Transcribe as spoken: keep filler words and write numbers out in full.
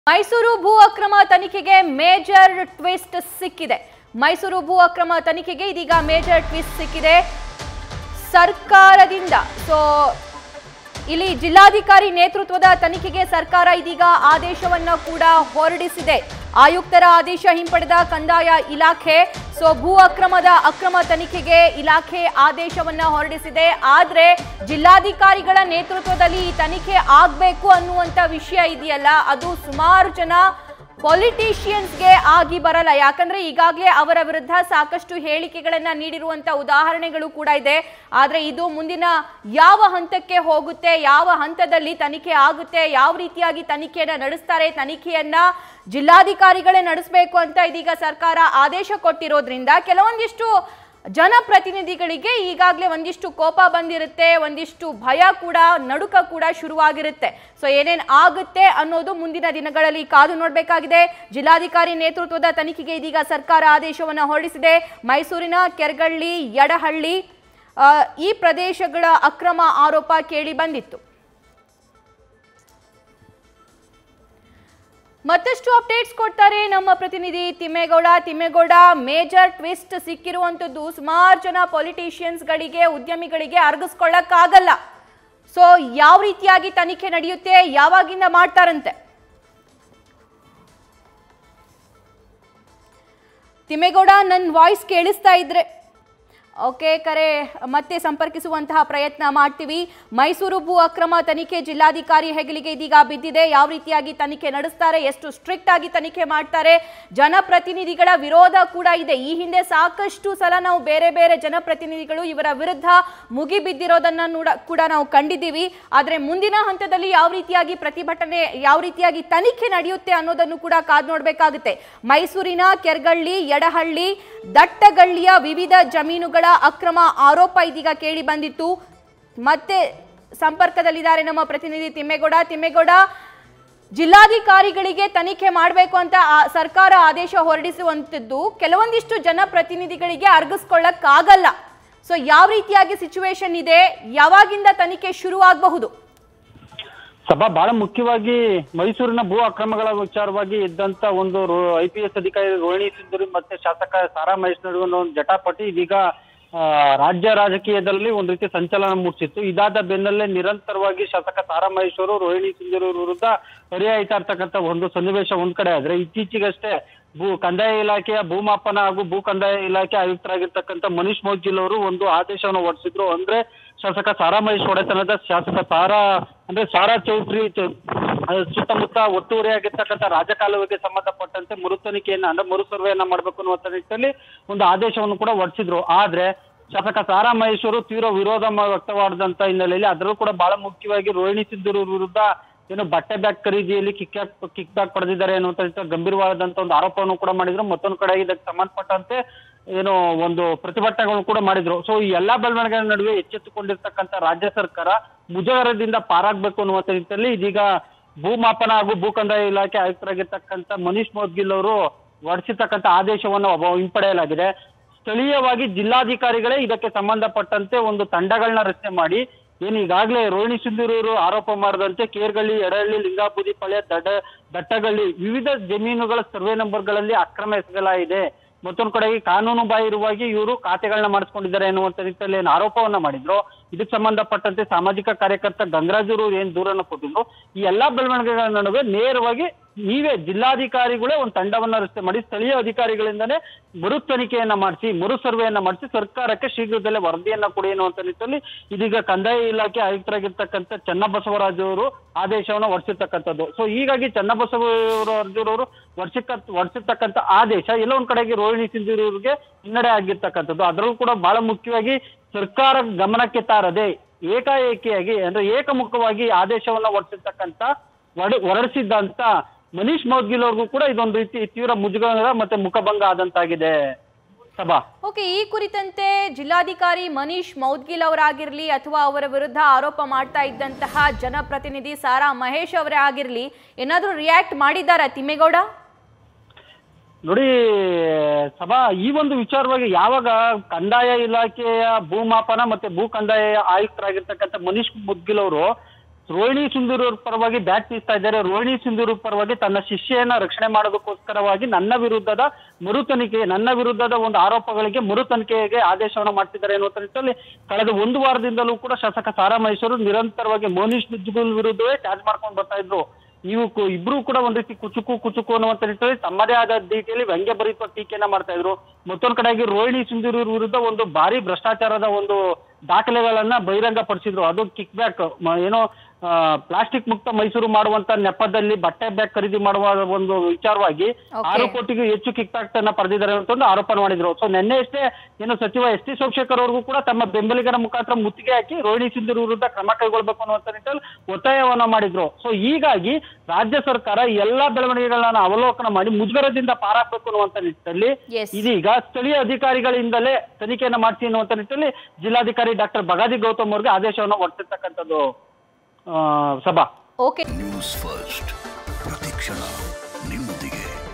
ಮೈಸೂರು ಭೂ ಅಕ್ರಮ ತನಿಖೆಗೆ ಮೇಜರ್ ಟ್ವಿಸ್ಟ್ ಸಿಕ್ಕಿದೆ. ಮೈಸೂರು ಭೂ ಅಕ್ರಮ ತನಿಖೆಗೆ ಇದೀಗ ಮೇಜರ್ ಟ್ವಿಸ್ಟ್ ಸಿಕ್ಕಿದೆ ಸರ್ಕಾರದಿಂದ. ಸೊ ಇಲ್ಲಿ ಜಿಲ್ಲಾಧಿಕಾರಿ ನೇತೃತ್ವದ ತನಿಖೆಗೆ ಸರ್ಕಾರ ಇದೀಗ ಆದೇಶವನ್ನ ಕೂಡ ಹೊರಡಿಸಿದೆ. ಆಯುಕ್ತರ ಆದೇಶ ಹಿಂಪಡೆದ ಕಂದಾಯ ಇಲಾಖೆ ಸೊ ಭೂ ಅಕ್ರಮದ ಅಕ್ರಮ ತನಿಖೆಗೆ ಇಲಾಖೆ ಆದೇಶವನ್ನ ಹೊರಡಿಸಿದೆ. ಆದ್ರೆ ಜಿಲ್ಲಾಧಿಕಾರಿಗಳ ನೇತೃತ್ವದಲ್ಲಿ ಈ ತನಿಖೆ ಆಗ್ಬೇಕು ಅನ್ನುವಂತ ವಿಷಯ ಇದೆಯಲ್ಲ, ಅದು ಸುಮಾರು ಜನ ಪೊಲಿಟಿಷಿಯನ್ಸ್ಗೆ ಆಗಿ ಬರಲ್ಲ. ಯಾಕಂದ್ರೆ ಈಗಾಗಲೇ ಅವರ ವಿರುದ್ಧ ಸಾಕಷ್ಟು ಹೇಳಿಕೆಗಳನ್ನ ನೀಡಿರುವಂತ ಉದಾಹರಣೆಗಳು ಕೂಡ ಇದೆ. ಆದ್ರೆ ಇದು ಮುಂದಿನ ಯಾವ ಹಂತಕ್ಕೆ ಹೋಗುತ್ತೆ, ಯಾವ ಹಂತದಲ್ಲಿ ತನಿಖೆ ಆಗುತ್ತೆ, ಯಾವ ರೀತಿಯಾಗಿ ತನಿಖೆಯನ್ನ ನಡೆಸ್ತಾರೆ, ತನಿಖೆಯನ್ನ ಜಿಲ್ಲಾಧಿಕಾರಿಗಳೇ ನಡೆಸಬೇಕು ಅಂತ ಇದೀಗ ಸರ್ಕಾರ ಆದೇಶ ಕೊಟ್ಟಿರೋದ್ರಿಂದ ಕೆಲವೊಂದಿಷ್ಟು ಜನಪ್ರತಿನಿಧಿಗಳಿಗೆ ಈಗಾಗಲೇ ಒಂದಿಷ್ಟು ಕೋಪ ಬಂದಿರುತ್ತೆ, ಒಂದಿಷ್ಟು ಭಯ ಕೂಡ, ನಡುಕ ಕೂಡ ಶುರುವಾಗಿರುತ್ತೆ. ಸೊ ಏನೇನು ಆಗುತ್ತೆ ಅನ್ನೋದು ಮುಂದಿನ ದಿನಗಳಲ್ಲಿ ಕಾದು ನೋಡಬೇಕಾಗಿದೆ. ಜಿಲ್ಲಾಧಿಕಾರಿ ನೇತೃತ್ವದ ತನಿಖೆಗೆ ಇದೀಗ ಸರ್ಕಾರ ಆದೇಶವನ್ನು ಹೊರಡಿಸಿದೆ. ಮೈಸೂರಿನ ಕೆರಗಳ್ಳಿ, ಯಡಹಳ್ಳಿ ಈ ಪ್ರದೇಶಗಳ ಅಕ್ರಮ ಆರೋಪ ಕೇಳಿ ಬಂದಿತ್ತು. ಮತ್ತಷ್ಟು ಅಪ್ಡೇಟ್ಸ್ ಕೊಡ್ತಾರೆ ನಮ್ಮ ಪ್ರತಿನಿಧಿ ತಿಮ್ಮೇಗೌಡ. ತಿಮ್ಮೇಗೌಡ, ಮೇಜರ್ ಟ್ವಿಸ್ಟ್ ಸಿಕ್ಕಿರುವಂತದ್ದು ಸುಮಾರು ಜನ ಪೊಲಿಟಿಷಿಯನ್ಸ್ ಗಳಿಗೆ, ಉದ್ಯಮಿಗಳಿಗೆ ಅರ್ಗಿಸ್ಕೊಳ್ಳಕ್ಕಾಗಲ್ಲ. ಸೊ ಯಾವ ರೀತಿಯಾಗಿ ತನಿಖೆ ನಡೆಯುತ್ತೆ, ಯಾವಾಗಿಂದ ಮಾಡ್ತಾರಂತೆ? ತಿಮ್ಮೇಗೌಡ, ನನ್ನ ವಾಯ್ಸ್ ಕೇಳಿಸ್ತಾ ಇದ್ರೆ ಓಕೆ, ಕರೆ ಮತ್ತೆ ಸಂಪರ್ಕಿಸುವಂತಹ ಪ್ರಯತ್ನ ಮಾಡ್ತೀವಿ. ಮೈಸೂರು ಭೂ ಅಕ್ರಮ ತನಿಖೆ ಜಿಲ್ಲಾಧಿಕಾರಿ ಹೆಗಲಿಗೆ ಇದೀಗ ಬಿದ್ದಿದೆ. ಯಾವ ರೀತಿಯಾಗಿ ತನಿಖೆ ನಡೆಸ್ತಾರೆ, ಎಷ್ಟು ಸ್ಟ್ರಿಕ್ಟ್ ಆಗಿ ತನಿಖೆ ಮಾಡ್ತಾರೆ, ಜನಪ್ರತಿನಿಧಿಗಳ ವಿರೋಧ ಕೂಡ ಇದೆ. ಈ ಹಿಂದೆ ಸಾಕಷ್ಟು ಸಲ ನಾವು ಬೇರೆ ಬೇರೆ ಜನಪ್ರತಿನಿಧಿಗಳು ಇವರ ವಿರುದ್ಧ ಮುಗಿಬಿದ್ದಿರೋದನ್ನ ಕೂಡ ನಾವು ಕಂಡಿದ್ದೀವಿ. ಆದರೆ ಮುಂದಿನ ಹಂತದಲ್ಲಿ ಯಾವ ರೀತಿಯಾಗಿ ಪ್ರತಿಭಟನೆ, ಯಾವ ರೀತಿಯಾಗಿ ತನಿಖೆ ನಡೆಯುತ್ತೆ ಅನ್ನೋದನ್ನು ಕೂಡ ಕಾದು ನೋಡಬೇಕಾಗುತ್ತೆ. ಮೈಸೂರಿನ ಕೆರಗಳ್ಳಿ, ಯಡಹಳ್ಳಿ, ದಟ್ಟಗಳ್ಳಿಯ ವಿವಿಧ ಜಮೀನುಗಳ ಅಕ್ರಮ ಆರೋಪ ಇದೀಗ ಕೇಳಿ ಬಂದಿತ್ತು. ಮತ್ತೆ ಸಂಪರ್ಕದಲ್ಲಿದ್ದಾರೆ ನಮ್ಮ ಪ್ರತಿನಿಧಿ ತಿಮ್ಮೇಗೌಡ. ತಿಮ್ಮೇಗೌಡ, ಜಿಲ್ಲಾಧಿಕಾರಿಗಳಿಗೆ ತನಿಖೆ ಮಾಡಬೇಕು ಅಂತ ಸರ್ಕಾರ ಆದೇಶ ಹೊರಡಿಸುವಂತದ್ದು ಕೆಲವೊಂದಿಷ್ಟು ಜನಪ್ರತಿನಿಧಿಗಳಿಗೆ ಅರ್ಗಿಸ್ಕೊಳ್ಳಕ್ಕಾಗಲ್ಲ. ಸೊ ಯಾವ ರೀತಿಯಾಗಿ ಸಿಚುವೇಶನ್ ಇದೆ, ಯಾವಾಗಿಂದ ತನಿಖೆ ಶುರುವಾಗಬಹುದು? ಸಭಾ ಬಹಳ ಮುಖ್ಯವಾಗಿ ಮೈಸೂರಿನ ಭೂ ಅಕ್ರಮಗಳ ವಿಚಾರವಾಗಿ ಇದ್ದಂತ ಒಂದು ಐ ಪಿ ಎಸ್ ಅಧಿಕಾರಿ ರೋಹಿಣಿ ಸಿಂಧೂರಿ ಮತ್ತೆ ಶಾಸಕ ಸಾರಾ ಮಹೇಶ್ ನಡುವೆ ಒಂದು ಜಟಾಪಟಿ ಇದೀಗ ರಾಜ್ಯ ರಾಜಕೀಯದಲ್ಲಿ ಒಂದು ರೀತಿ ಸಂಚಲನ ಮೂಡಿಸಿತ್ತು. ಇದಾದ ಬೆನ್ನಲ್ಲೇ ನಿರಂತರವಾಗಿ ಶಾಸಕ ಸಾರಾ ಮಹೇಶ್ ಅವರು ರೋಹಿಣಿ ಸಿಂಧೂರಿ ವಿರುದ್ಧ ಹರಿಯಾಯ್ತಾ ಇರ್ತಕ್ಕಂಥ ಒಂದು ಸನ್ನಿವೇಶ ಒಂದ್ ಕಡೆ ಆದ್ರೆ, ಇತ್ತೀಚೆಗಷ್ಟೇ ಭೂ ಕಂದಾಯ ಇಲಾಖೆಯ ಭೂಮಾಪನ ಹಾಗೂ ಭೂ ಕಂದಾಯ ಇಲಾಖೆ ಆಯುಕ್ತರಾಗಿರ್ತಕ್ಕಂಥ ಮನೀಶ್ ಮೌದ್ಗಿಲ್ ಅವರು ಒಂದು ಆದೇಶವನ್ನು ಹೊರಡಿಸಿದ್ರು. ಅಂದ್ರೆ ಶಾಸಕ ಸಾರಾ ಮಹೇಶ್ ಒಡೆತನದ ಶಾಸಕ ಸಾರಾ ಅಂದ್ರೆ ಸಾರಾ ಚೌಟ್ರಿ ಸುತ್ತಮುತ್ತ ಒತ್ತುವರಿಯಾಗಿರ್ತಕ್ಕಂಥ ರಾಜಕಾಲುವೆಗೆ ಸಂಬಂಧಪಟ್ಟಂತೆ ಮರು ತನಿಖೆಯನ್ನ ಅಂದ್ರೆ ಮರು ಸರ್ವೆಯನ್ನ ಮಾಡ್ಬೇಕು ಅನ್ನುವಂತ ನಿಟ್ಟಿನಲ್ಲಿ ಒಂದು ಆದೇಶವನ್ನು ಕೂಡ ಹೊರಡಿಸಿದ್ರು. ಆದ್ರೆ ಶಾಸಕ ಸಾರಾ ಮಹೇಶ್ ಅವರು ತೀವ್ರ ವಿರೋಧ ವ್ಯಕ್ತವಾದಂತ ಹಿನ್ನೆಲೆಯಲ್ಲಿ ಅದರಲ್ಲೂ ಕೂಡ ಬಹಳ ಮುಖ್ಯವಾಗಿ ರೋಹಿಣಿ ಸಿಂಧೂರಿ ವಿರುದ್ಧ ಏನು ಬಟ್ಟೆ ಬ್ಯಾಗ್ ಖರೀದಿಯಲ್ಲಿ ಕಿಕ್ ಕಿಕ್ ಬ್ಯಾಕ್ ಪಡೆದಿದ್ದಾರೆ ಅನ್ನುವಂತ ಗಂಭೀರವಾದಂತ ಒಂದು ಆರೋಪವನ್ನು ಕೂಡ ಮಾಡಿದ್ರು. ಮತ್ತೊಂದು ಕಡೆ ಇದಕ್ಕೆ ಸಂಬಂಧಪಟ್ಟಂತೆ ಏನು ಒಂದು ಪ್ರತಿಭಟನೆಗಳನ್ನು ಕೂಡ ಮಾಡಿದ್ರು. ಸೊ ಈ ಎಲ್ಲಾ ಬೆಳವಣಿಗೆಗಳ ನಡುವೆ ಎಚ್ಚೆತ್ತುಕೊಂಡಿರ್ತಕ್ಕಂಥ ರಾಜ್ಯ ಸರ್ಕಾರ ಮುಜುಗರದಿಂದ ಪಾರಾಗಬೇಕು ಅನ್ನುವಂತ ನಿಟ್ಟಿನಲ್ಲಿ ಇದೀಗ ಭೂಮಾಪನ ಹಾಗೂ ಭೂ ಕಂದಾಯ ಇಲಾಖೆ ಆಯುಕ್ತರಾಗಿರ್ತಕ್ಕಂಥ ಮನೀಶ್ ಮೌದ್ಗಿಲ್ ಅವರು ಹೊರಡಿಸಿರ್ತಕ್ಕಂಥ ಆದೇಶವನ್ನು ಹಿಂಪಡೆಯಲಾಗಿದೆ. ಸ್ಥಳೀಯವಾಗಿ ಜಿಲ್ಲಾಧಿಕಾರಿಗಳೇ ಇದಕ್ಕೆ ಸಂಬಂಧಪಟ್ಟಂತೆ ಒಂದು ತಂಡಗಳನ್ನ ರಚನೆ ಮಾಡಿ ಏನು ಈಗಾಗಲೇ ರೋಹಿಣಿ ಸಿಂಧೂರಿ ಅವರು ಆರೋಪ ಮಾಡದಂತೆ ಕೇರ್ಗಳ್ಳಿ, ಯಡಹಳ್ಳಿ, ಲಿಂಗಾಬೂದಿ ಪಾಳ್ಯ, ದಡ್ಡ ದಟ್ಟಗಳ್ಳಿ ವಿವಿಧ ಜಮೀನುಗಳ ಸರ್ವೆ ನಂಬರ್ಗಳಲ್ಲಿ ಅಕ್ರಮ ಎಸಗಲಾಗಿದೆ, ಮತ್ತೊಂದು ಕಡೆಗೆ ಕಾನೂನು ಬಾಹಿರವಾಗಿ ಇವರು ಖಾತೆಗಳನ್ನ ಮಾಡಿಸ್ಕೊಂಡಿದ್ದಾರೆ ಎನ್ನುವಂತ ರೀತಿಯಲ್ಲಿ ಏನು ಆರೋಪವನ್ನ ಮಾಡಿದ್ರು. ಇದಕ್ಕೆ ಸಂಬಂಧಪಟ್ಟಂತೆ ಸಾಮಾಜಿಕ ಕಾರ್ಯಕರ್ತ ಗಂಗರಾಜರು ಏನ್ ದೂರನ್ನು ಕೊಟ್ಟಿದ್ರು. ಈ ಎಲ್ಲಾ ಬೆಳವಣಿಗೆಗಳ ನಡುವೆ ನೇರವಾಗಿ ನೀವೇ ಜಿಲ್ಲಾಧಿಕಾರಿಗಳೇ ಒಂದು ತಂಡವನ್ನ ರಚನೆ ಮಾಡಿ ಸ್ಥಳೀಯ ಅಧಿಕಾರಿಗಳಿಂದನೇ ಮರು ತನಿಖೆಯನ್ನ ಮಾಡಿಸಿ, ಮರು ಸರ್ವೆಯನ್ನ ಮಾಡಿಸಿ ಸರ್ಕಾರಕ್ಕೆ ಶೀಘ್ರದಲ್ಲೇ ವರದಿಯನ್ನ ಕೊಡಿ ಎನ್ನುವಂತ ನಿಟ್ಟಿನಲ್ಲಿ ಇದೀಗ ಕಂದಾಯ ಇಲಾಖೆ ಆಯುಕ್ತರಾಗಿರ್ತಕ್ಕಂಥ ಚನ್ನಬಸವರಾಜು ಅವರು ಆದೇಶವನ್ನು ಹೊರಡಿಸಿರ್ತಕ್ಕಂಥದ್ದು. ಸೊ ಹೀಗಾಗಿ ಚನ್ನಬಸವರಾಜರವರು ವರ್ಷಕ್ಕ ಹೊರಡಿಸಿರ್ತಕ್ಕಂಥ ಆದೇಶ ಎಲ್ಲ ಒಂದ್ ಕಡೆಗೆ ರೋಹಿಣಿ ಸಿಂಧೂರಿ ಅವರಿಗೆ ಹಿನ್ನಡೆ ಆಗಿರ್ತಕ್ಕಂಥದ್ದು. ಅದರಲ್ಲೂ ಕೂಡ ಬಹಳ ಮುಖ್ಯವಾಗಿ ಸರ್ಕಾರ ಗಮನಕ್ಕೆ ತಾರದೆ ಏಕಾಏಕಿಯಾಗಿ ಅಂದ್ರೆ ಏಕಮುಖವಾಗಿ ಆದೇಶವನ್ನ ಹೊರಡಿಸಿರ್ತಕ್ಕಂಥ ಹೊರಡಿಸಿದ್ದಂತ ಮನೀಶ್ ಮೌದ್ಗಿಲ್ ಅವ್ರಿಗೂ ಕೂಡ ಇದೊಂದು ರೀತಿ ತೀವ್ರ ಮುಜುಗರ ಮತ್ತೆ ಮುಖಭಂಗ ಆದಂತಾಗಿದೆ. ಸಭಾ ಓಕೆ, ಈ ಕುರಿತಂತೆ ಜಿಲ್ಲಾಧಿಕಾರಿ ಮನೀಶ್ ಮೌದ್ಗಿಲ್ ಅವರಾಗಿರ್ಲಿ ಅಥವಾ ಅವರ ವಿರುದ್ಧ ಆರೋಪ ಮಾಡ್ತಾ ಇದ್ದಂತಹ ಜನಪ್ರತಿನಿಧಿ ಸಾರಾ ಮಹೇಶ್ ಅವರೇ ಆಗಿರ್ಲಿ ಏನಾದ್ರೂ ರಿಯಾಕ್ಟ್ ಮಾಡಿದ್ದಾರಾ ತಿಮ್ಮೇಗೌಡ? ನೋಡಿ ಸಭಾ, ಈ ಒಂದು ವಿಚಾರವಾಗಿ ಯಾವಾಗ ಕಂದಾಯ ಇಲಾಖೆಯ ಭೂಮಾಪನ ಮತ್ತೆ ಭೂ ಕಂದಾಯ ಆಯುಕ್ತರಾಗಿರ್ತಕ್ಕಂಥ ಮನೀಶ್ ಮೌದ್ಗಿಲ್ ಅವರು ರೋಹಿಣಿ ಸಿಂಧೂರ್ ಅವ್ರ ಪರವಾಗಿ ಬ್ಯಾಟ್ ಬೀಸ್ತಾ ಇದ್ದಾರೆ. ರೋಹಿಣಿ ಸಿಂಧೂರ್ ಪರವಾಗಿ ತನ್ನ ಶಿಷ್ಯೆಯನ್ನ ರಕ್ಷಣೆ ಮಾಡೋದಕ್ಕೋಸ್ಕರವಾಗಿ ನನ್ನ ವಿರುದ್ಧದ ಮರು ತನಿಖೆ ನನ್ನ ವಿರುದ್ಧದ ಒಂದು ಆರೋಪಗಳಿಗೆ ಮರು ತನಿಖೆಗೆ ಆದೇಶವನ್ನು ಮಾಡ್ತಿದ್ದಾರೆ ಎನ್ನುವ ನಿಟ್ಟಿನಲ್ಲಿ ಕಳೆದ ಒಂದು ವಾರದಿಂದಲೂ ಕೂಡ ಶಾಸಕ ಸಾರಾ ಮಹೇಶ್ವರು ನಿರಂತರವಾಗಿ ಮೋನಿಶ್ ನಿಜ್ಗುಲ್ ವಿರುದ್ಧವೇ ಚಾರ್ಜ್ ಮಾಡ್ಕೊಂಡು ಬರ್ತಾ ಇದ್ರು. ಇವು ಇಬ್ರು ಕೂಡ ಒಂದ್ ರೀತಿ ಕುಚುಕು ಕುಚುಕು ಅನ್ನುವಂತ ನಿಟ್ಟಿನಲ್ಲಿ ತಮ್ಮದೇ ಆದ ರೀತಿಯಲ್ಲಿ ವ್ಯಂಗ್ಯ ಭರಿತ ಟೀಕೆಯನ್ನ ಮಾಡ್ತಾ ಇದ್ರು. ಮತ್ತೊಂದ್ ಕಡೆಯಾಗಿ ರೋಹಿಣಿ ಸಿಂಧೂರ್ ವಿರುದ್ಧ ಒಂದು ಭಾರಿ ಭ್ರಷ್ಟಾಚಾರದ ಒಂದು ದಾಖಲೆಗಳನ್ನ ಬಹಿರಂಗ ಪಡಿಸಿದ್ರು. ಅದು ಕಿಕ್ ಬ್ಯಾಕ್ ಏನೋ ಪ್ಲಾಸ್ಟಿಕ್ ಮುಕ್ತ ಮೈಸೂರು ಮಾಡುವಂತ ನೆಪದಲ್ಲಿ ಬಟ್ಟೆ ಬ್ಯಾಗ್ ಖರೀದಿ ಮಾಡುವ ಒಂದು ವಿಚಾರವಾಗಿ ಆರು ಕೋಟಿಗೂ ಹೆಚ್ಚು ಕಿಕ್ ಬ್ಯಾಕ್ ಅನ್ನ ಪಡೆದಿದ್ದಾರೆ ಅಂತ ಒಂದು ಆರೋಪ ಮಾಡಿದ್ರು. ಸೊ ನಿನ್ನೆ ಅಷ್ಟೇ ಏನು ಸಚಿವ ಎಸ್ ಟಿ ಸೋಮಶೇಖರ್ ಅವ್ರಿಗೂ ಕೂಡ ತಮ್ಮ ಬೆಂಬಲಿಗರ ಮುಖಾಂತರ ಮುತ್ತಿಗೆ ಹಾಕಿ ರೋಹಿಣಿ ಸಿಂಧೂರ್ ವಿರುದ್ಧ ಕ್ರಮ ಕೈಗೊಳ್ಬೇಕು ಅನ್ನುವಂತ ನಿಟ್ಟಿನಲ್ಲಿ ಒತ್ತಾಯವನ್ನ ಮಾಡಿದ್ರು. ಸೊ ಹೀಗಾಗಿ ರಾಜ್ಯ ಸರ್ಕಾರ ಎಲ್ಲಾ ಬೆಳವಣಿಗೆಗಳನ್ನ ಅವಲೋಕನ ಮಾಡಿ ಮುಜುಗರದಿಂದ ಪಾರಾಗಬೇಕು ಅನ್ನುವಂತ ನಿಟ್ಟಿನಲ್ಲಿ ಇದೀಗ ಸ್ಥಳೀಯ ಅಧಿಕಾರಿಗಳಿಂದಲೇ ತನಿಖೆಯನ್ನ ಮಾಡಿಸಿ ಅನ್ನುವಂತ ನಿಟ್ಟಿನಲ್ಲಿ ಜಿಲ್ಲಾಧಿಕಾರಿ ಡಾಕ್ಟರ್ ಬಗಾದಿ ಗೌತಮ್ ಅವರಿಗೆ ಆದೇಶವನ್ನು ಹೊರಡಿಸಿರ್ತಕ್ಕಂಥದ್ದು. ಸಭಾ ಓಕೆ ನ್ಯೂಸ್ ಫಸ್ಟ್ ಪ್ರತಿಕ್ಷಣ ನಿಮ್ಮೊಂದಿಗೆ.